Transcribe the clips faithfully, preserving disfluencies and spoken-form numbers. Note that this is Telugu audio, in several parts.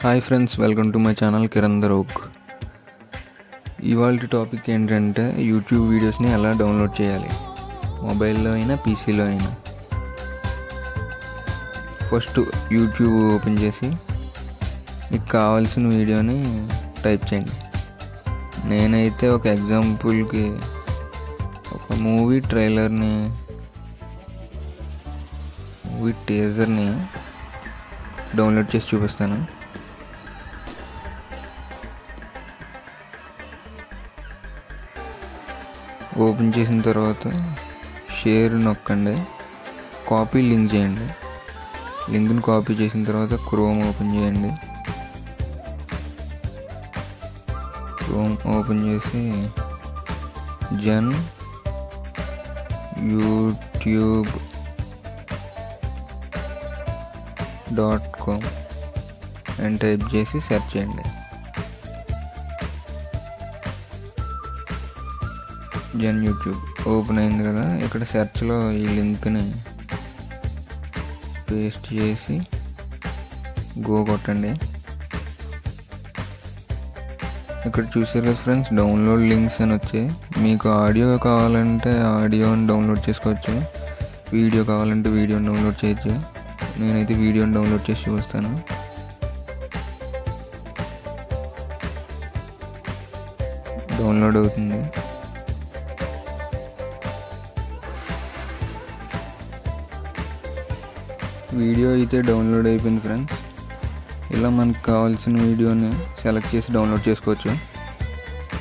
Hi friends, welcome to my channel Kiran the rock. ఇవాళ టాపిక్ ఏంటంటే యూట్యూబ్ వీడియోస్ని ఎలా డౌన్లోడ్ చేయాలి, మొబైల్లో అయినా పీసీలో అయినా. ఫస్ట్ యూట్యూబ్ ఓపెన్ చేసి మీకు కావాల్సిన వీడియోని టైప్ చేయండి. నేనైతే ఒక ఎగ్జాంపుల్కి ఒక మూవీ ట్రైలర్ని మూవీ టీజర్ని డౌన్లోడ్ చేసి చూపిస్తాను. ఓపెన్ చేసిన తర్వాత షేర్ నొక్కండి, కాపీ లింక్ చేయండి. లింక్ని కాపీ చేసిన తర్వాత క్రోమ్ ఓపెన్ చేయండి. క్రోమ్ ఓపెన్ చేసి జన్ యూట్యూబ్ డాట్ కామ్ అని టైప్ చేసి సెర్చ్ చేయండి. జన్ యూట్యూబ్ ఓపెన్ అయింది కదా. ఇక్కడ సెర్చ్లో ఈ లింక్ని పేస్ట్ చేసి గో కొట్టండి. ఇక్కడ చూసారు కదా ఫ్రెండ్స్, డౌన్లోడ్ లింక్స్ అని వచ్చాయి. మీకు ఆడియో కావాలంటే ఆడియోని డౌన్లోడ్ చేసుకోవచ్చు, వీడియో కావాలంటే వీడియోని డౌన్లోడ్ చేయొచ్చు. నేనైతే వీడియోని డౌన్లోడ్ చేసి చూపిస్తాను. డౌన్లోడ్ అవుతుంది. వీడియో అయితే డౌన్లోడ్ అయిపోయింది ఫ్రెండ్స్. ఇలా మనకు కావాల్సిన వీడియోని సెలెక్ట్ చేసి డౌన్లోడ్ చేసుకోవచ్చు.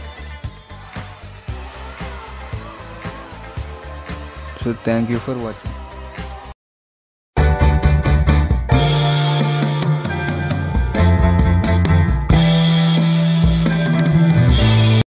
So thank you for watching.